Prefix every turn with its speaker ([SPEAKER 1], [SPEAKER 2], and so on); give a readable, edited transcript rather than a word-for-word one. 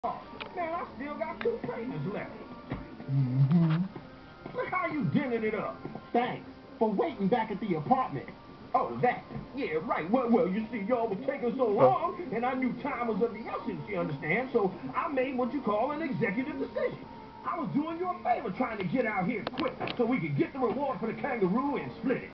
[SPEAKER 1] Man, I still got 2 payments left.
[SPEAKER 2] Mm-hmm.
[SPEAKER 1] Look how you dinning it up.
[SPEAKER 2] Thanks for waiting back at the apartment.
[SPEAKER 1] Oh, that. Yeah, right. Well, you see, y'all was taking so long, and I knew time was of the essence, you understand? So I made what you call an executive decision. I was doing you a favor trying to get out here quick so we could get the reward for the kangaroo and split it.